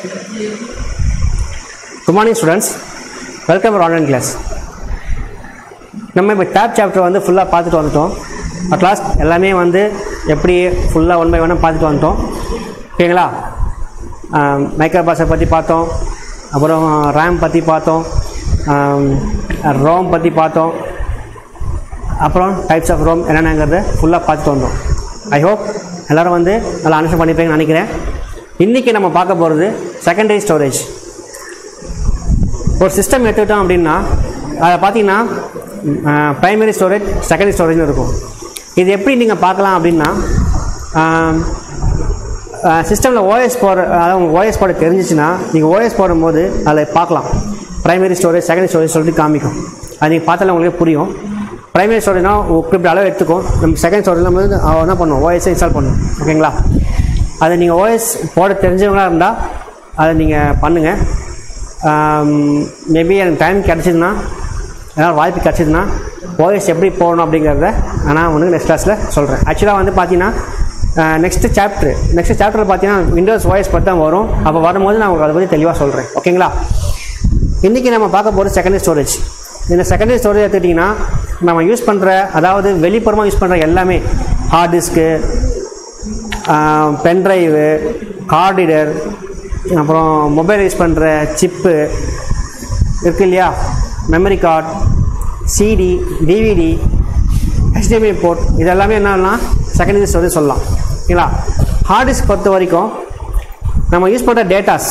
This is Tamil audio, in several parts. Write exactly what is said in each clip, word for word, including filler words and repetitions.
Good morning students, welcome to our online class. நம்ம இப்போ டேப் சாப்டர் வந்து ஃபுல்லாக பார்த்துட்டு வந்துட்டோம். அட் லாஸ்ட் எல்லாமே வந்து எப்படி ஃபுல்லாக ஒன் பை ஒன்னாக பார்த்துட்டு வந்துட்டோம். ஓகேங்களா? மைக்ரோ ப்ராசஸர் பற்றி பார்த்தோம், அப்புறம் ரேம் பற்றி பார்த்தோம், ரோம் பற்றி பார்த்தோம், அப்புறம் டைப்ஸ் ஆஃப் ரோம் என்னென்னங்கிறத ஃபுல்லாக பார்த்துட்டு வந்தோம். ஐ ஹோப் எல்லோரும் வந்து நல்லா அண்டர்ஸ்டாண்ட் பண்ணிப்பீங்கன்னு நினைக்கிறேன். இன்றைக்கி நம்ம பார்க்க போகிறது செகண்டரி ஸ்டோரேஜ். ஒரு சிஸ்டம் எடுத்துக்கிட்டோம் அப்படின்னா அதை பார்த்தீங்கன்னா ப்ரைமரி ஸ்டோரேஜ், செகண்டரி ஸ்டோரேஜ்னு இருக்கும். இது எப்படி நீங்கள் பார்க்கலாம் அப்படின்னா, சிஸ்டமில் ஓஎஸ் போடுற, அதாவது உங்கள் ஓஎஸ் போட தெரிஞ்சிச்சுன்னா நீங்கள் ஓஎஸ் போடும்போது அதில் பார்க்கலாம் ப்ரைமரி ஸ்டோரேஜ், செகண்டரி ஸ்டோரேஜ் சொல்லிட்டு காமிக்கும். அது நீங்கள் பார்த்தாலும் உங்களுக்கு புரியும். ப்ரைமரி ஸ்டோரேஜ்னால் குறிப்பிட்ட அளவு எடுத்துக்கும். நம்ம செகண்ட் ஸ்டோரேஜ் நம்ம வந்து என்ன பண்ணுவோம், ஓஎஸை இன்ஸ்டால் பண்ணுவோம். ஓகேங்களா? அதை நீங்கள் ஓஎஸ் போட தெரிஞ்சவங்களாக இருந்தால் அதை நீங்கள் பண்ணுங்கள். மேபி எனக்கு டைம் கிடச்சிதுன்னா, ஏதாவது வாய்ப்பு கிடச்சிதுன்னா ஓஎஸ் எப்படி போகணும் அப்படிங்கிறத நான் வந்து நெக்ஸ்ட் கிளாஸில் சொல்கிறேன். ஆக்சுவலாக வந்து பார்த்தீங்கன்னா நெக்ஸ்ட்டு சாப்டர் நெக்ஸ்ட் சாப்டர் பார்த்தீங்கன்னா விண்டோஸ் ஓஎஸ் பற்றி தான் வரும். அப்போ வரும்போது நான் உங்களுக்கு அதை பற்றி தெளிவாக சொல்கிறேன். ஓகேங்களா? இன்றைக்கி நம்ம பார்க்க போகிறது செகண்டரி ஸ்டோரேஜ். இந்த செகண்டரி ஸ்டோரேஜ் எடுத்துக்கிட்டிங்கன்னா நம்ம யூஸ் பண்ணுற, அதாவது வெளிப்புறமாக யூஸ் பண்ணுற எல்லாமே, hard disk, pendrive, card reader, அப்புறம் மொபைல் யூஸ் பண்ணுற சிப்பு இருக்குது இல்லையா, memory card, CD, DVD, HDMI port, இது எல்லாமே என்னன்னா செகண்டரி ஸ்டோரேஜ் சொல்லலாம். ஓகேங்களா? ஹார்ட் டிஸ்க் பொறுத்த வரைக்கும் நம்ம யூஸ் பண்ணுற டேட்டாஸ்,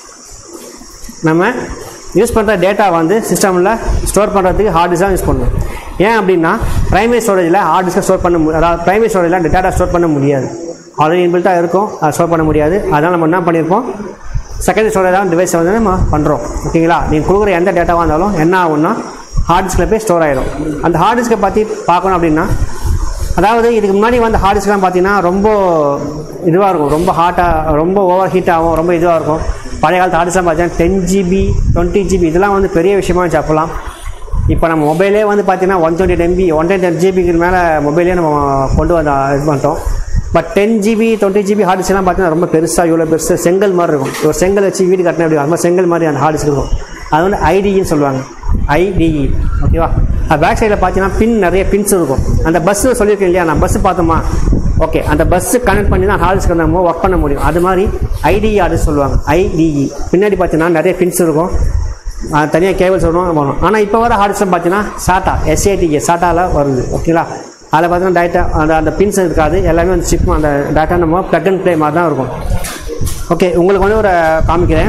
நம்ம யூஸ் பண்ணுற டேட்டா வந்து சிஸ்டமில் ஸ்டோர் பண்ணுறதுக்கு ஹார்ட் டிஸ்க் தான் யூஸ் பண்ணுவோம். ஏன் அப்படின்னா ப்ரைமரி ஸ்டோரேஜில் ஹார்ட் டிஸ்க்கை ஸ்டோர் பண்ண முடியாது, அதாவது ப்ரைமரி ஸ்டோரேஜில் டேட்டா ஸ்டோர் பண்ண முடியாது, ஆல்ரெடி இன்பில்ட்டாக இருக்கும், அதை ஸ்டோர் பண்ண முடியாது. அதனால் நம்ம என்ன பண்ணியிருப்போம், செகண்டரி ஸ்டோரேஜ் தான் டிவைஸை வந்து நம்ம பண்ணுறோம். ஓகேங்களா? நீங்கள் கொடுக்குற எந்த டேட்டாவாக இருந்தாலும் என்ன ஆகும்னா ஹார்ட் டிஸ்கில் போய் ஸ்டோர் ஆகிடும். அந்த ஹார்ட் டிஸ்கை பற்றி பார்க்கணும் அப்படின்னா, அதாவது இதுக்கு முன்னாடி வந்து ஹார்ட் டிஸ்க்லாம் பார்த்தீங்கன்னா ரொம்ப இதுவாக இருக்கும், ரொம்ப ஹாட்டாக, ரொம்ப ஓவர் ஹீட் ஆகும், ரொம்ப இதுவாக இருக்கும். பழைய காலத்து ஹார்ட் டிஸ்க்லாம் பார்த்தீங்கன்னா டென் ஜிபி, டுவெண்ட்டி ஜிபி இதெல்லாம் வந்து பெரிய விஷயமா இருந்துச்சு அப்போலாம். இப்போ நம்ம மொபைலே வந்து பார்த்தீங்கன்னா one twenty MB one ten ஜிபிக்கு மேலே மொபைலே நம்ம கொண்டு வந்து இது பண்ணிட்டோம். But ten GB twenty GB hard டிஸ்க்லாம் பார்த்தீங்கன்னா ரொம்ப பெருசாக, இவ்வளோ பெருசு செங்கல் மாதிரி இருக்கும். ஒரு செங்கல் வச்சு வீடு கட்டினா அப்படி அது மாதிரி செங்கல் மாதிரி அந்த ஹார்ட் டிஸ்க் இருக்கும். அது வந்து ஐடிஇன்னு சொல்லுவாங்க, ஐடிஇ. ஓகேவா? அது பேக் சைடில் பார்த்தீங்கன்னா பின், நிறைய பின்ஸ் இருக்கும். அந்த பஸ்ஸு சொல்லியிருக்கேன் இல்லையா, நான் பஸ்ஸு பார்த்தோமா, ஓகே, அந்த பஸ்ஸு கனெக்ட் பண்ணி தான் ஹார்ட் டிஸ்க் நம்ம ஒர்க் பண்ண முடியும். அது மாதிரி ஐடிஇ ஹார்ட் டிஸ்க் சொல்லுவாங்க, ஐடிஇ. பின்னாடி பார்த்தீங்கன்னா நிறைய பின்ஸ் இருக்கும், தனியாக கேபிள்ஸ் வரும் வரும். ஆனால் இப்போ வர ஹார்ட் டிஸ்க் பார்த்தீங்கன்னா சாட்டா, எஸ்ஏடிஏ சாட்டாவில் வருது. ஓகேங்களா? அதில் பார்த்தீங்கன்னா டேட்டா அந்த அந்த பின்ஸ் இருக்காது, எல்லாமே வந்து சிப், அந்த டேட்டா நம்ம ப்ளக் அண்ட் ப்ளே மாதிரி தான் இருக்கும். ஓகே, உங்களுக்கு வந்து ஒரு காமிக்கிறேன்.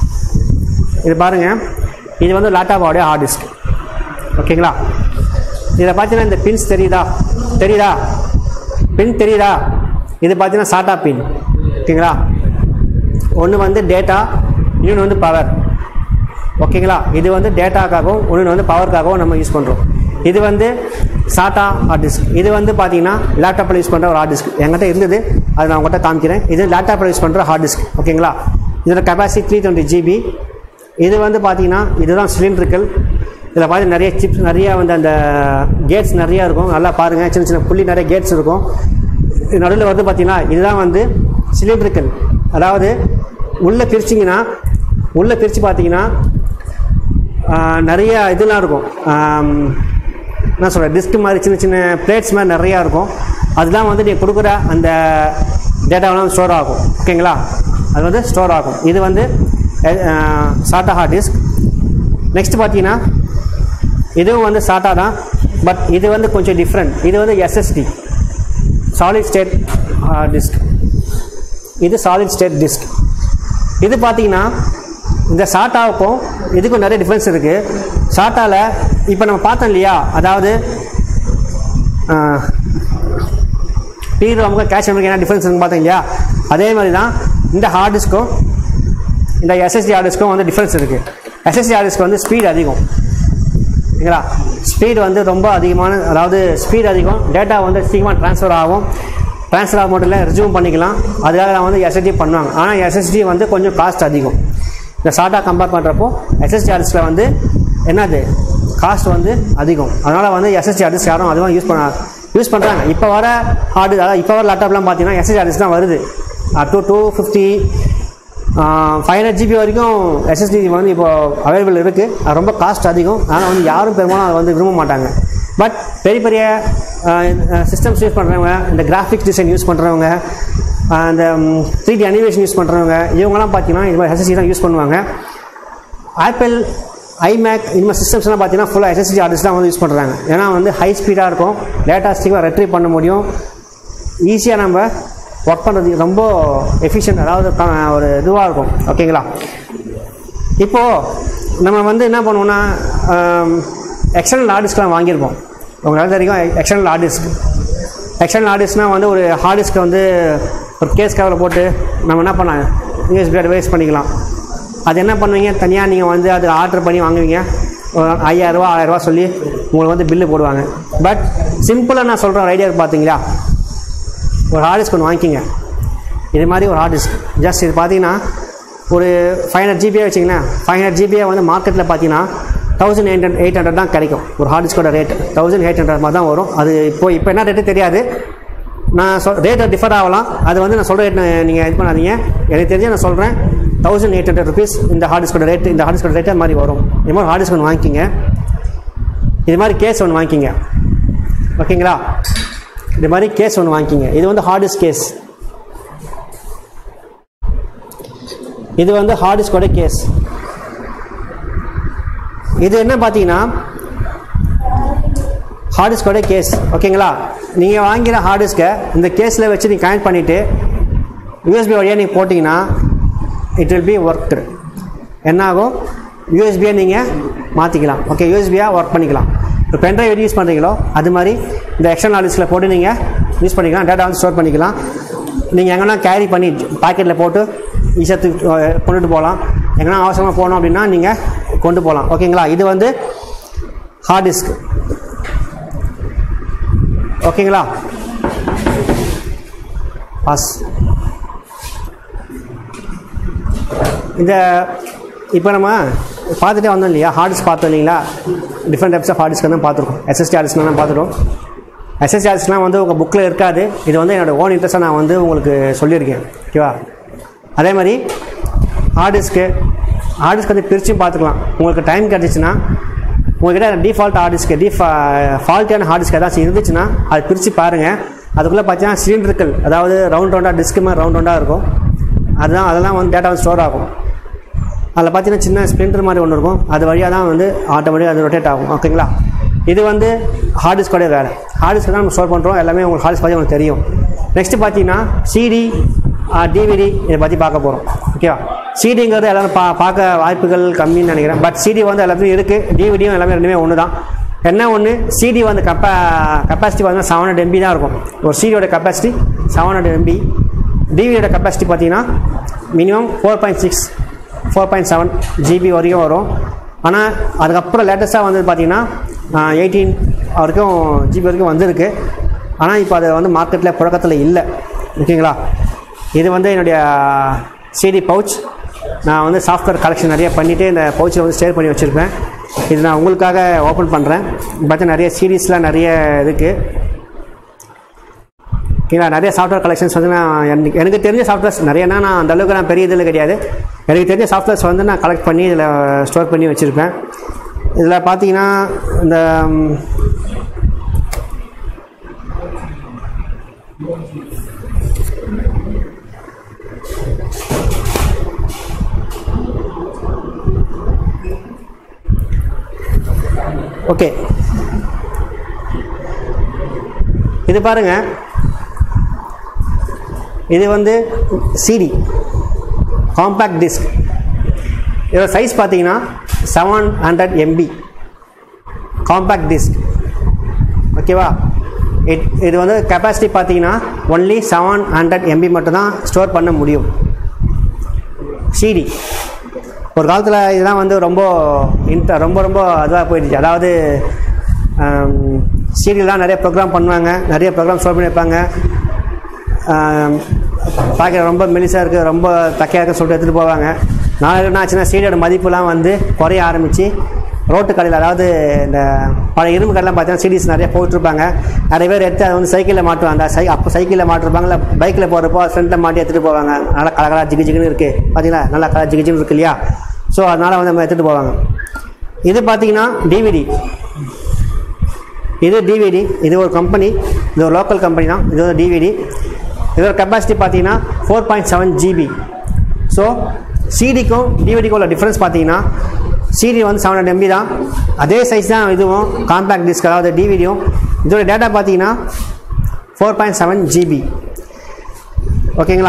இது பாருங்கள், இது வந்து லேப்டாப்போடைய ஹார்ட் டிஸ்க். ஓகேங்களா? இதில் பார்த்தீங்கன்னா இந்த பின்ஸ் தெரியுதா, தெரியுதா பின் தெரியுதா, இது பார்த்தீங்கன்னா சாட்டா பின். ஓகேங்களா? ஒன்று வந்து டேட்டா, இன்னொன்று வந்து பவர். ஓகேங்களா? இது வந்து டேட்டாக்காகவும் ஒன்று வந்து பவருக்காகவும் நம்ம யூஸ் பண்ணுறோம். இது வந்து சாட்டா ஹார்ட் டிஸ்க். இது வந்து பார்த்தீங்கன்னா லேப்டாப்பில் யூஸ் பண்ணுற ஒரு ஹார்ட் டிஸ்க் என்கிட்ட இருந்தது, அது நான் உங்கள்கிட்ட காமிக்கிறேன். இது லேப்டாப்பில் யூஸ் பண்ணுற ஹார்ட் டிஸ்க். ஓகேங்களா? இதோட கெப்பாசிட்டி த்ரீ டுவெண்ட்டி ஜிபி. இது வந்து பார்த்தீங்கன்னா இதுதான் சிலிண்ட்ரிக்கல். இதில் பார்த்து நிறைய சிப்ஸ், நிறையா வந்து அந்த கேட்ஸ் நிறையா இருக்கும். நல்லா பாருங்கள், சின்ன சின்ன புள்ளி நிறைய கேட்ஸ் இருக்கும். இது நடுவில் வந்து பார்த்தீங்கன்னா இதுதான் வந்து சிலிண்ட்ரிக்கல். அதாவது உள்ளே பிரிச்சிங்கன்னா, உள்ளே பிரித்து பார்த்தீங்கன்னா நிறைய இதெல்லாம் இருக்கும், என்ன சொல்கிறேன், டிஸ்க் மாதிரி சின்ன சின்ன பிளேட்ஸ் மாதிரி நிறையா இருக்கும். அதெல்லாம் வந்து நீங்கள் கொடுக்குற அந்த டேட்டாவெல்லாம் ஸ்டோர் ஆகும். ஓகேங்களா? அது வந்து ஸ்டோர் ஆகும். இது வந்து சாட்டா ஹார்ட் டிஸ்க். நெக்ஸ்ட் பார்த்தீங்கன்னா இதுவும் வந்து சாட்டா தான், பட் இது வந்து கொஞ்சம் டிஃப்ரெண்ட். இது வந்து எஸ்எஸ்டி, சாலிட் ஸ்டேட் டிஸ்க். இது சாலிட் ஸ்டேட் டிஸ்க். இது பார்த்தீங்கன்னா இந்த சாட்டாவுக்கும் இதுக்கும் நிறைய டிஃப்ரென்ஸ் இருக்குது. சாட்டாவில் இப்போ நம்ம பார்த்தோம் இல்லையா, அதாவது பீர் ரோமுக்கு கேஷ் மெமரிக்கு என்ன டிஃப்ரென்ஸ் இருக்குன்னு பார்த்தோம் இல்லையா, அதே மாதிரி தான் இந்த ஹார்ட் டிஸ்க்கும் இந்த எஸ்எஸ்டி ஹார்ட் டிஸ்க்கும் வந்து டிஃப்ரென்ஸ் இருக்குது. எஸ்எஸ்டி ஹார்ட் டிஸ்க் வந்து ஸ்பீட் அதிகம். ஓகேங்களா? ஸ்பீட் வந்து ரொம்ப அதிகமான, அதாவது ஸ்பீட் அதிகம், டேட்டா வந்து சீக்கிரமாக ட்ரான்ஸ்ஃபர் ஆகும். ட்ரான்ஸ்ஃபர் ஆக மட்டும் இல்லை, ரெஸ்யூம் பண்ணிக்கலாம். அதுக்காக நான் வந்து எஸ்எஸ்டி பண்ணுவாங்க. ஆனால் எஸ்எஸ்டி வந்து கொஞ்சம் காஸ்ட் அதிகம். இந்த சாட்டா கம்பேர் பண்ணுறப்போ எஸ்எஸ்டி ஹார்ட் டிஸ்கில் வந்து என்னது காஸ்ட் வந்து அதிகம். அதனால் வந்து எஸ்எஸ்டி ஹார்ட் டிஸ்க் யாரும் அதிகமாக யூஸ் பண்ண யூஸ் பண்ணுறாங்க. இப்போ வர ஹார்டு, அதாவது இப்போ வர லேப்டாப்லாம் பார்த்தீங்கன்னா எஸ்எஸ்டி ஹார்ட் டிஸ்க் தான் வருது. Two two fifty five hundred GB வரைக்கும் எஸ்எஸ்டி வந்து இப்போ அவைலபிள் இருக்குது. அது ரொம்ப காஸ்ட் அதிகம். ஆனால் வந்து யாரும் பெரும்பாலும் அதை வந்து விரும்ப மாட்டாங்க. பட் பெரிய பெரிய சிஸ்டம்ஸ் யூஸ் பண்ணுறவங்க, இந்த கிராஃபிக்ஸ் டிசைன் யூஸ் பண்ணுறவங்க, அந்த த்ரீ டி அனிமேஷன் யூஸ் பண்ணுறவங்க, இவங்கெல்லாம் பார்த்தீங்கன்னா இது மாதிரி எஸ்எஸ்டி தான் யூஸ் பண்ணுவாங்க. ஆப்பிள், ஐமேக் இந்த மாதிரி சிஸ்டம்ஸ்லாம் பார்த்தீங்கன்னா ஃபுல்லாக எஸ்எஸ்டி ஹார்ட் தான் வந்து யூஸ் பண்ணுறாங்க. ஏன்னா வந்து ஹை ஸ்பீடாக இருக்கும், டேட்டா சீக்கிரம் ரெட்ரீவ் பண்ண முடியும், ஈஸியாக நம்ம ஒர்க் பண்ணுறது ரொம்ப எஃபிஷியன்ட், அதாவது ஒரு இதுவாக இருக்கும். ஓகேங்களா? இப்போது நம்ம வந்து என்ன பண்ணுவோம்னா எக்ஸ்டர்னல் ஹார்ட் டிஸ்க்லாம் வாங்கியிருப்போம். உங்களுக்கு தெரியும் external hard disk. External hard டிஸ்க்னால் வந்து ஒரு ஹார்ட் டிஸ்க்கை வந்து ஒரு கேஸ் கவரில் போட்டு நம்ம என்ன பண்ணலாம், யூஎஸ்பி டிவைஸ் பண்ணிக்கலாம். அது என்ன பண்ணுவீங்க, தனியாக நீங்கள் வந்து அது ஆர்டர் பண்ணி வாங்குவீங்க, ஒரு ஐயாயிரரூவா ஆயிரரூவா சொல்லி உங்களுக்கு வந்து பில்லு போடுவாங்க. பட் சிம்பிளாக நான் சொல்கிற ஐடியா பார்த்தீங்களா, ஒரு ஹார்ட் டிஸ்க் ஒன்று வாங்கிக்கிங்க. இது மாதிரி ஒரு ஹார்ட் டிஸ்க் ஜஸ்ட் இது பார்த்தீங்கன்னா ஒரு ஃபைவ் ஹண்ட்ரட் ஜிபியாக வச்சிங்கன்னா ஃபைவ் ஹண்ட்ரட் ஜிபியாக வந்து மார்க்கெட்டில் பார்த்தீங்கன்னா thousand eight hundred eight hundred தான் கிடைக்கும். ஒரு ஹார்ட் டிஸ்கோட ரேட் தௌசண்ட் எயிட் ஹண்ட்ரட் மாதிரி தான் வரும். அது இப்போ இப்போ என்ன ரேட்டு தெரியாது, நான் சொல் ரேட்டை டிஃபர் ஆகலாம். அது வந்து நான் சொல்கிற ரேட் நீங்கள் இது பண்ணாதீங்க. எனக்கு தெரிஞ்சு நான் சொல்கிறேன் தௌசண்ட் எயிட் ஹண்ட்ரட் ருபீஸ் இந்த ஹார்ட் டிஸ்கோட ரேட்டு. இந்த ஹார்ட் டிஸ்கோட ரேட்டு அது மாதிரி வரும். இது மாதிரி ஹார்ட் டிஸ்க் ஒன்று வாங்கிக்கிங்க. இது மாதிரி கேஸ் ஒன்று வாங்கிக்கிங்க. ஓகேங்களா? இது மாதிரி கேஸ் ஒன்று வாங்கிக்கிங்க. இது வந்து ஹார்ட் டிஸ்க் கேஸ். இது வந்து ஹார்ட் டிஸ்கோட கேஸ். இது என்ன பார்த்தீங்கன்னா ஹார்ட் டிஸ்கோட கேஸ். ஓகேங்களா? நீங்கள் வாங்கிற ஹார்ட் டிஸ்கை இந்த கேஸில் வச்சு நீங்கள் கனெக்ட் பண்ணிவிட்டு யூஎஸ்பி வழியாக நீங்கள் போட்டிங்கன்னா இட் வில் பி ஒர்க்டு. என்ன ஆகும், யூஎஸ்பியை நீங்கள் மாற்றிக்கலாம். ஓகே, யூஎஸ்பியாக ஒர்க் பண்ணிக்கலாம். இப்போ பென்ட்ரைவ் எப்படி யூஸ் பண்ணுறீங்களோ அது மாதிரி இந்த எக்ஸ்டர்னல் ஹார்ட் டிஸ்கில் போட்டு நீங்கள் யூஸ் பண்ணிக்கலாம். டேட்டா வந்து ஸ்டோர் பண்ணிக்கலாம். நீங்கள் எங்கன்னா கேரி பண்ணி பாக்கெட்டில் போட்டு ஈஸியாக கொண்டுட்டு போகலாம். எங்கன்னா அவசரமாக போகணும் அப்படின்னா நீங்கள் கொண்டு போகலாம். ஓகேங்களா? இது வந்து ஹார்ட் டிஸ்க். ஓகேங்களா? பாஸ். இந்த இப்போ நம்ம பார்த்துட்டே வந்தோம் இல்லையா, ஹார்ட் டிஸ்க் பார்த்தோம் இல்லைங்களா, different types of hard disk தான் பார்த்துருக்கோம். எஸ்எஸ்டி ஹார்ட் டிஸ்க்லாம் பார்த்துட்டோம். எஸ்எஸ்டி ஹார்ட் டிஸ்க்லாம் வந்து உங்கள் புக்கில் இருக்காது. இது வந்து என்னோடய ஓன் இன்ட்ரெஸ்ட்டாக நான் வந்து உங்களுக்கு சொல்லியிருக்கேன். ஓகேவா? அதே மாதிரி ஹார்ட் டிஸ்க்கு ஹார்ட் டிஸ்க் வந்து பிரிச்சும் பார்த்துக்கலாம். உங்களுக்கு டைம் கிடச்சிச்சின்னா உங்கள்கிட்ட டிஃபால்ட் ஹார்ட் டிஸ்க்கு டிஃபா ஃபால்ட்டியான ஹார்ட் டிஸ்க் ஏதாச்சும் இருந்துச்சுன்னா அது பிரித்து பாருங்கள். அதுக்குள்ளே பார்த்தீங்கன்னா சிலிண்டர்கள், அதாவது ரவுண்ட் ரவுண்டாக டிஸ்க்கு மாதிரி ரவுண்ட் ரவுண்டாக இருக்கும். அதுதான் அதெல்லாம் வந்து டேட்டா வந்து ஸ்டோர் ஆகும். அதில் பார்த்தீங்கன்னா சின்ன ஸ்பிளிண்டர் மாதிரி ஒன்று இருக்கும். அது வழியாக தான் வந்து ஆட்டோமேட்டிக் அது ரொட்டேட் ஆகும். ஓகேங்களா? இது வந்து ஹார்ட் டிஸ்கோடைய வேலை. ஹார்ட் டிஸ்க் தான் நம்ம ஸ்டோர் பண்ணுறோம். எல்லாமே உங்களுக்கு ஹார்ட் டிஸ்க் பற்றி உங்களுக்கு தெரியும். நெக்ஸ்ட்டு பார்த்தீங்கன்னா சிடி, டிவிடி இதை பற்றி பார்க்க போகிறோம். ஓகேவா? சிடிங்கிறது எல்லோரும் பா பார்க்க வாய்ப்புகள் கம்மின்னு நினைக்கிறேன். பட் சிடி வந்து எல்லாத்துலையும் இருக்குது. டிவிடியும் எல்லாமே ரெண்டுமே ஒன்று தான். என்ன ஒன்று, சிடி வந்து கப்பா கெப்பாசிட்டி பார்த்தீங்கன்னா செவன் ஹண்ட்ரட் எம்பி தான் இருக்கும். ஒரு சிடியோட கெப்பாசிட்டி செவன் ஹண்ட்ரட் எம்பி. டிவிடியோட கெப்பாசிட்டி பார்த்தீங்கன்னா minimum four point six four point seven GB வரைக்கும் வரும். ஆனால் அதுக்கப்புறம் லேட்டஸ்ட்டாக வந்து பார்த்தீங்கன்னா எயிட்டீன் வரைக்கும் ஜிபி வரைக்கும் வந்திருக்கு. ஆனால் இப்போ அது வந்து மார்க்கெட்டில் புழக்கத்தில் இல்லை. ஓகேங்களா? இது வந்து என்னுடைய சிடி பவுச். நான் வந்து சாஃப்ட்வேர் கலெக்ஷன் நிறைய பண்ணிவிட்டு இந்த பவுச்சில் வந்து ஸ்டோர் பண்ணி வச்சுருப்பேன். இது நான் உங்களுக்காக ஓப்பன் பண்ணுறேன். பார்த்தா நிறைய சீரீஸ்லாம் நிறைய இருக்குது. ஓகேங்களா? நிறைய சாஃப்ட்வேர் கலெக்ஷன்ஸ் வந்து நான் எனக்கு எனக்கு தெரிஞ்ச சாஃப்ட்வேர்ஸ் நிறையனா நான் அந்தளவுக்கு நான் பெரிய இதில் கிடையாது. எனக்கு தெரிஞ்ச சாஃப்ட்வேர்ஸ் வந்து நான் கலெக்ட் பண்ணி இதில் ஸ்டோர் பண்ணி வச்சுருப்பேன். இதில் பார்த்தீங்கன்னா இந்த ஓகே, இது பாருங்கள். இது வந்து சிடி காம்பேக்ட் டிஸ்க். இதோட சைஸ் பார்த்தீங்கன்னா seven hundred MB compact disk. ஓகேவா? இட் இது வந்து கெப்பாசிட்டி பார்த்தீங்கன்னா ஒன்லி செவன் ஹண்ட்ரட் எம்பி மட்டும்தான் ஸ்டோர் பண்ண முடியும். சிடி ஒரு காலத்தில் இதெல்லாம் வந்து ரொம்ப இன்ட்ர ரொம்ப ரொம்ப அதுவாக போயிடுச்சு. அதாவது சிடியில் தான் நிறைய ப்ரோக்ராம் பண்ணுவாங்க, நிறைய ப்ரோக்ராம் ஸ்டோர் பண்ணி வைப்பாங்க. பார்க்க ரொம்ப மெலிசாக இருக்குது, ரொம்ப தக்கையாக இருக்க சொல்லிட்டு எடுத்துகிட்டு போவாங்க. நாளைக்கு என்ன ஆச்சுன்னா சிடியோட மதிப்புலாம் வந்து குறைய ஆரம்பித்து ரோட்டு கடையில், அதாவது இந்த பழைய இரும்பு கடைலாம் பார்த்தீங்கன்னா சிடிஸ் நிறைய போட்டுருப்பாங்க. நிறைய பேர் எடுத்து அதை வந்து சைக்கிளில் மாட்டுவாங்க. அந்த சை அப்போ சைக்கிளில் மாட்டிருப்பாங்க, இல்லை பைக்கில் போகிறப்போ ஃப்ரெண்டில் மாட்டி எடுத்துகிட்டு போவாங்க. நல்லா கலகலா ஜிகு ஜிகுன்னு இருக்குது பார்த்தீங்களா, நல்லா கலர் ஜிகு ஜிகுன்னு இருக்கு இல்லையா. ஸோ அதனால் வந்து நம்ம எடுத்துகிட்டு போவாங்க. இது பார்த்தீங்கன்னா டிவிடி, இது டிவிடி, இது ஒரு கம்பெனி, இது ஒரு லோக்கல் கம்பெனி தான். இது ஒரு டிவிடி, இதோட கெப்பாசிட்டி பார்த்தீங்கன்னா four point seven GB. So சிடிக்கும் டிவிடிக்கும் உள்ள டிஃப்ரென்ஸ் பார்த்தீங்கன்னா சிடி வந்து செவன் ஹண்ட்ரட் எம்பி தான், அதே சைஸ் தான் இதுவும் காம்பேக்ட் டிஸ்க், அதாவது டிவிடியும். இதோட டேட்டா பார்த்தீங்கன்னா ஃபோர் பாயிண்ட் செவன் ஜிபி. ஓகேங்களா.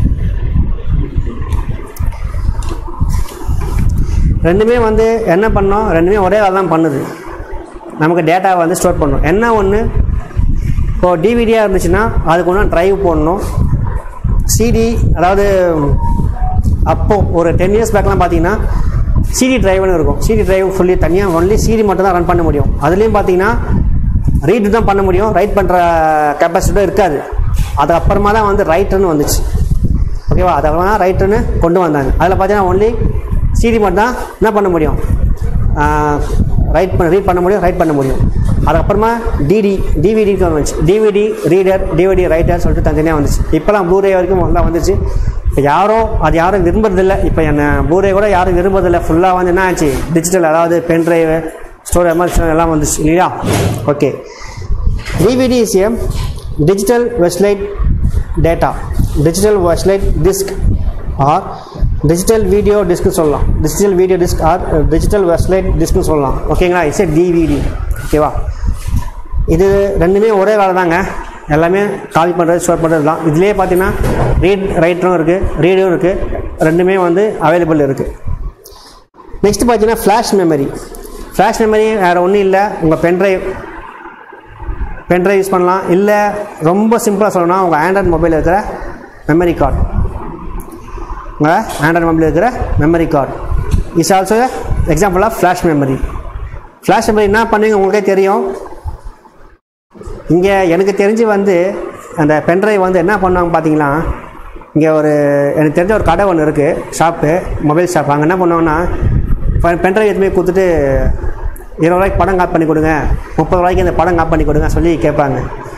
ரெண்டுமே வந்து என்ன பண்ணோம், ரெண்டுமே ஒரே வேலை தான் பண்ணுது, நமக்கு டேட்டாவை வந்து ஸ்டோர் பண்ணணும். என்ன ஒன்று, இப்போது டிவிடியாக இருந்துச்சுன்னா அதுக்கு ஒன்று ட்ரைவ் போடணும். சிடி, அதாவது அப்போது ஒரு டென் இயர்ஸ் பேக்லாம் பார்த்தீங்கன்னா சிடி ட்ரைவ்னு இருக்கும். சிடி ட்ரைவ் ஃபுல்லி தனியாக ஒன்லி சிடி மட்டும் தான் ரன் பண்ண முடியும். அதுலேயும் பார்த்தீங்கன்னா ரீடு தான் பண்ண முடியும், ரைட் பண்ணுற கெப்பாசிட்டியும் இருக்காது. அதுக்கப்புறமா தான் வந்து ரைட்டுன்னு வந்துச்சு. ஓகேவா, அதுக்கப்புறம் தான் ரைட்டுன்னு கொண்டு வந்தாங்க. அதில் பார்த்தீங்கன்னா ஒன்லி சிடி மட்டும் தான் என்ன பண்ண முடியும், ரைட் பண்ண ரீட் பண்ண முடியும், ரைட் பண்ண முடியும். அதுக்கப்புறமா டிடி டிவிடிக்கு வந்துச்சு. டிவிடி ரீடர், டிவிடி ரைட்டர் சொல்லிட்டு தனியாக வந்துச்சு. இப்போலாம் ப்ளூரே வரைக்கும் நல்லா வந்துச்சு. இப்போ யாரும் அது யாரும் விரும்புறதில்லை. இப்போ என்ன ப்ளூரே கூட யாரும் விரும்புறதில்லை. ஃபுல்லாக வந்து என்ன ஆச்சு, டிஜிட்டல், அதாவது பென் ட்ரைவ், ஸ்டோர் எமர்ஷன் எல்லாம் வந்துச்சு இல்லையா. Okay, DVD is a digital வெஸ்லைட் data, digital வெஸ்லைட் disk R digital video disc சொல்லலாம். Digital video disk R digital வெஸ்லைட் டிஸ்க்னு சொல்லலாம். ஓகேங்களா, இட்ஸ் ஏ டிவிடி. ஓகேவா, இது ரெண்டுமே ஒரே வேலை தாங்க. எல்லாமே காப்பி பண்ணுறது, ஸ்டோர் பண்ணுறது தான். இதுலேயே பார்த்தீங்கன்னா ரீட் ரைட்டரும் இருக்குது, ரீடும் இருக்குது, ரெண்டுமே வந்து அவைலபிள் இருக்குது. நெக்ஸ்ட் பார்த்தீங்கன்னா ஃப்ளாஷ் மெமரி. ஃப்ளாஷ் மெமரி வேறு ஒன்றும் இல்லை, உங்கள் பென்ட்ரைவ் பென்ட்ரைவ் யூஸ் பண்ணலாம். இல்லை ரொம்ப சிம்பிளாக சொல்லணும்னா உங்கள் ஆண்ட்ராய்ட் மொபைலில் இருக்கிற மெமரி கார்டு, உங்கள் ஆண்ட்ராய்ட் மொபைலில் இருக்கிற memory card is also example of flash memory. Flash memory என்ன பண்ணுவீங்க உங்களுக்கே தெரியும். இங்கே எனக்கு தெரிஞ்சு வந்து அந்த பென்ட்ரைவ் வந்து என்ன பண்ணுவாங்க பார்த்தீங்கன்னா, இங்கே ஒரு எனக்கு தெரிஞ்ச ஒரு கடை ஒன்று இருக்குது, ஷாப்பு, மொபைல் ஷாப். அங்கே என்ன பண்ணுவாங்கன்னா பென்ட்ரைவ் எதுவுமே கொடுத்துட்டு இருபது ரூபாய்க்கு படம் காப்பி பண்ணி கொடுங்க, முப்பது ரூபாய்க்கு இந்த படம் காப்பி பண்ணி கொடுங்க சொல்லி கேட்பாங்க.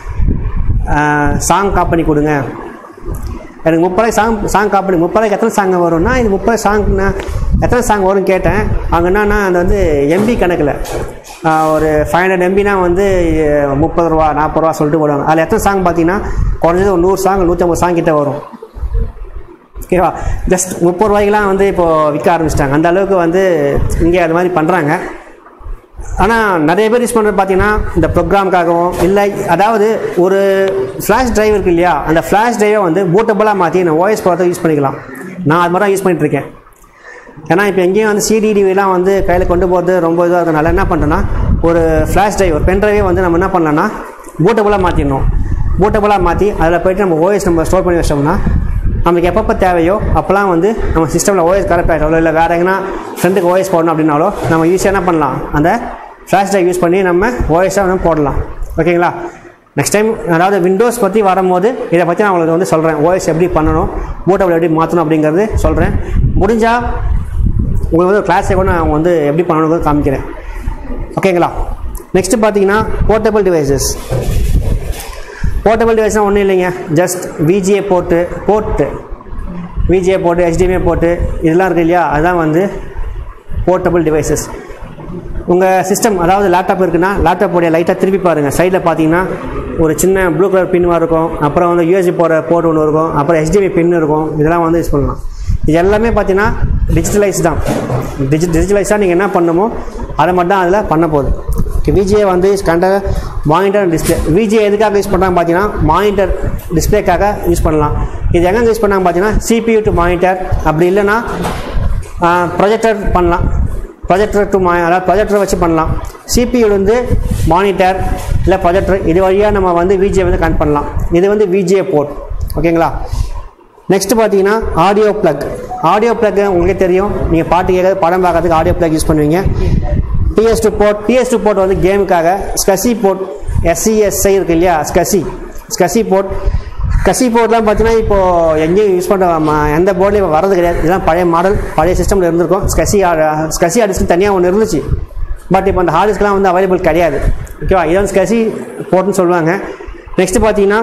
சாங் காப்பி பண்ணி கொடுங்க, எனக்கு முப்பது ரூபாய்க்கு சாங் சாங் காப்பி பண்ணி, முப்பது ரூபாய்க்கு எத்தனை சாங் வரும்னா இது முப்பது சாங்னா எத்தனை சாங் வரும்னு கேட்டேன். அங்கே என்னன்னா அது வந்து எம்பி கணக்கில் ஒரு ஃபைவ் ஹண்ட்ரட் எம்பினா வந்து முப்பது ரூபா நாற்பது ரூபா சொல்லிட்டு போடுவாங்க. அதில் எத்தனை சாங் பார்த்தீங்கன்னா குறைஞ்சது ஒரு நூறு சாங் நூற்றி ஐம்பது சாங் கிட்டே வரும். ஓகேவா, ஜஸ்ட் முப்பது ரூபாய்க்கெலாம் வந்து இப்போது விற்க ஆரம்பிச்சிட்டாங்க. அந்த அளவுக்கு வந்து இங்கே அது மாதிரி பண்ணுறாங்க. ஆனால் நிறைய பேர் யூஸ் பண்ணுறது பார்த்தீங்கன்னா இந்த ப்ரோக்ராமுக்காகவும் இல்லை, அதாவது ஒரு ஃப்ளாஷ் டிரைவ் இருக்குது இல்லையா, அந்த ஃப்ளாஷ் டிரைவை வந்து பூட்டபுளாக மாற்றி நான் ஓஎஸ் போகிறத யூஸ் பண்ணிக்கலாம். நான் அது மாதிரி தான் யூஸ் பண்ணிகிட்ருக்கேன். ஏன்னா இப்போ எங்கேயும் வந்து சிடிடிவிலாம் வந்து கையில் கொண்டு போகிறது ரொம்ப இதாக இருக்கிறதுனால என்ன பண்ணுறேன்னா ஒரு ஃப்ளாஷ் டிரைவ், ஒரு பென் டிரைவே வந்து நம்ம என்ன பண்ணலாம்னா பூட்டபுளாக மாற்றிடணும். பூட்டபுளாக மாற்றி அதில் போய்ட்டு நம்ம ஓஎஸ் நம்ம ஸ்டோர் பண்ணி வச்சோம்னா நமக்கு எப்பப்போ தேவையோ அப்போலாம் வந்து நம்ம சிஸ்டமில் ஓஎஸ் கரெக்ட் ஆகிட்டாலோ இல்லை வேறு எங்கன்னா ஃப்ரெண்டுக்கு ஓஎஸ் போடணும் அப்படின்னாலோ நம்ம ஈஸியாக என்ன பண்ணலாம், அந்த ஃப்ளாஷ் டிரைவ் யூஸ் பண்ணி நம்ம ஓஎஸாக வந்து போடலாம். ஓகேங்களா, நெக்ஸ்ட் டைம் அதாவது விண்டோஸ் பற்றி வரும்போது இதை பற்றி நான் உங்களுக்கு வந்து சொல்கிறேன், ஓஎஸ் எப்படி பண்ணணும், பூட்டபிள் எப்படி மாற்றணும் அப்படிங்கிறது சொல்கிறேன். முடிஞ்சால் உங்களுக்கு வந்து ஒரு கிளாஸை கூட நான் வந்து எப்படி பண்ணணுங்கிறது காமிக்கிறேன். ஓகேங்களா, நெக்ஸ்ட்டு பார்த்தீங்கன்னா போர்ட்டபிள் டிவைசஸ். போர்ட்டபிள் டிவைஸ்னால் ஒன்றும் இல்லைங்க, just VGA port port VGA port HDMI port இதெல்லாம் இருக்குது இல்லையா, அதுதான் வந்து போர்ட்டபிள் டிவைசஸ். உங்கள் சிஸ்டம் அதாவது லேப்டாப் இருக்குன்னா லேப்டாப்போடைய லைட்டாக திருப்பி பாருங்கள். சைடில் பார்த்தீங்கன்னா ஒரு சின்ன ப்ளூ கலர் பின் இருக்கும், அப்புறம் வந்து யூஎஸ்பி போகிற போர்ட் ஒன்று இருக்கும், அப்புறம் ஹெச்டிஎம்ஐ பின் இருக்கும். இதெல்லாம் வந்து யூஸ் பண்ணலாம். இது எல்லாமே பார்த்தீங்கன்னா டிஜிட்டலைஸ் தான். டிஜி டிஜிட்டலைஸாக நீங்கள் என்ன பண்ணணுமோ அதை மட்டும் தான் அதில் பண்ண போகுது. விஜிஏ வந்து கண்ட மானிட்டர் டிஸ்பிளே. விஜிஏ எதுக்காக யூஸ் பண்ணுறாங்க பார்த்தீங்கன்னா மானிட்டர் டிஸ்பிளேக்காக யூஸ் பண்ணலாம். இது எங்கே யூஸ் பண்ணாங்க பார்த்தீங்கன்னா சிபியூ டு மானிட்டர், அப்படி இல்லைன்னா ப்ரொஜெக்டர் பண்ணலாம். ப்ரொஜெக்டர் டு மா அதாவது ப்ரொஜெக்டர் வச்சு பண்ணலாம். சிபியூ வந்து மானிட்டர் இல்லை ப்ரொஜெக்டர், இது வழியாக நம்ம வந்து விஜிஏ வந்து கனெக்ட் பண்ணலாம். இது வந்து விஜிஏ போர்ட். ஓகேங்களா, நெக்ஸ்ட்டு பார்த்தீங்கன்னா ஆடியோ ப்ளக். ஆடியோ ப்ளக் உங்களுக்கே தெரியும், நீங்கள் பாட்டு கேட்காது படம் பார்க்கறதுக்கு ஆடியோ ப்ளக் யூஸ் பண்ணுவீங்க. PS two port PS two port வந்து கேமுக்காக. ஸ்கசி போர்ட் எஸ்சிஎஸ்ஐ இருக்குது இல்லையா, ஸ்கசி ஸ்கசி போர்ட் ஸ்கசி போர்ட்லாம் பார்த்தீங்கன்னா இப்போது எங்கேயும் யூஸ் பண்ணுற எந்த போர்ட்லேயும் வரது கிடையாது. இதெல்லாம் பழைய மாடல், பழைய சிஸ்டமில் இருந்திருக்கும். ஸ்கசி ஸ்கசி ஆடிஸ்க்கு தனியாக ஒன்று இருந்துச்சு, பட் இப்போ அந்த ஹார்ட் டிஸ்க்லாம் வந்து அவைலபிள் கிடையாது. ஓகேவா, இது வந்து ஸ்கெசி போர்ட்னு சொல்லுவாங்க. நெக்ஸ்ட் பார்த்தீங்கன்னா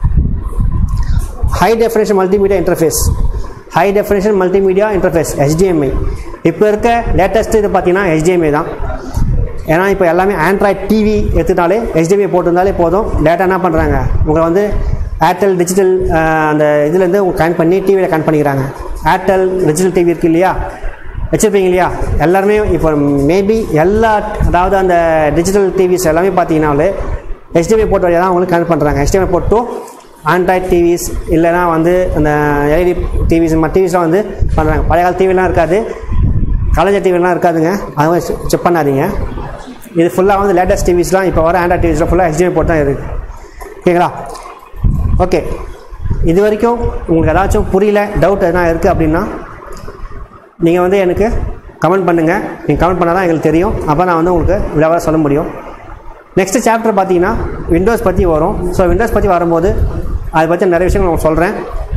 high definition multimedia interface. High definition multimedia interface HDMI. இப்போ இருக்க லேட்டஸ்ட்டு இது பார்த்தீங்கன்னா ஹெச்டிஎம்ஐ தான். ஏன்னா இப்போ எல்லாமே ஆண்ட்ராய்ட் டிவி எடுத்துட்டாலே ஹெச்டிஎம்ஐ போட்டிருந்தாலே போதும். டேட்டா என்ன பண்ணுறாங்க, உங்களை வந்து ஏர்டெல் டிஜிட்டல் அந்த இதுலேருந்து உங்கள் கனெக்ட் பண்ணி டிவியில் கனெக்ட் பண்ணிக்கிறாங்க. ஏர்டெல் டிஜிட்டல் டிவி இருக்குது இல்லையா, வச்சுருப்பீங்க இல்லையா, எல்லாருமே இப்போ மேபி எல்லா அதாவது அந்த டிஜிட்டல் டிவிஸ் எல்லாமே பார்த்தீங்கன்னாலே ஹெச்டிஎம்ஐ போர்ட் வழியாக தான் அவங்களுக்கு கனெக்ட் பண்ணுறாங்க. HDMI port to Android TVs இல்லைனா வந்து அந்த எல்இடி டிவிஸ் மற்ற டிவிஸ்லாம் வந்து பண்ணுறாங்க. பழைய கால டிவிலாம் இருக்காது, கலைஞர் டிவிலாம் இருக்காதுங்க, அதை செக் பண்ணாதீங்க. இது ஃபுல்லாக வந்து லேட்டஸ்ட் டிவிஸ்லாம் இப்போ வர ஆண்ட்ராய்ட் டிவிஸில் ஃபுல்லாக ஹெச்டிஎம்ஐ போர்ட் தான் இருக்குது. ஓகேங்களா? ஓகே, இது வரைக்கும் உங்களுக்கு ஏதாச்சும் புரியல, டவுட் எதனா இருக்குது அப்படின்னா நீங்கள் வந்து எனக்கு கமெண்ட் பண்ணுங்கள். நீங்கள் கமெண்ட் பண்ணால் தான் எங்களுக்கு தெரியும், அப்போ நான் வந்து உங்களுக்கு விளையாட சொல்ல முடியும். நெக்ஸ்ட்டு சாப்டர் பார்த்தீங்கன்னா விண்டோஸ் பற்றி வரும். ஸோ விண்டோஸ் பற்றி வரும்போது அதை பற்றி நிறைய விஷயங்கள் நான் சொல்கிறேன்.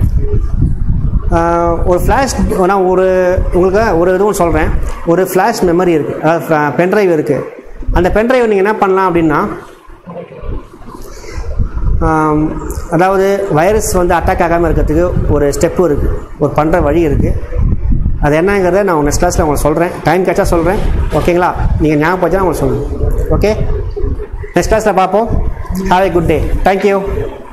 ஒரு ஃப்ளாஷ் நான் ஒரு உங்களுக்கு ஒரு இதுவும் சொல்கிறேன். ஒரு ஃப்ளாஷ் மெமரி இருக்குது, அதாவது பென்ட்ரைவ் இருக்குது. அந்த பென்ட்ரைவ் நீங்கள் என்ன பண்ணலாம் அப்படின்னா, அதாவது வைரஸ் வந்து அட்டாக் ஆகாமல் இருக்கிறதுக்கு ஒரு ஸ்டெப்பு இருக்குது, ஒரு பண்ணுற வழி இருக்குது. அது என்னங்கிறத நான் நெக்ஸ்ட் கிளாஸில் உங்களுக்கு சொல்கிறேன். டைம் கேட்சா சொல்கிறேன். ஓகேங்களா? நீங்கள் ஞாபகம் உங்களுக்கு சொல்லுங்கள். ஓகே, நெக்ஸ்ட் கிளாஸில் பார்ப்போம். Have a good day. Thank you.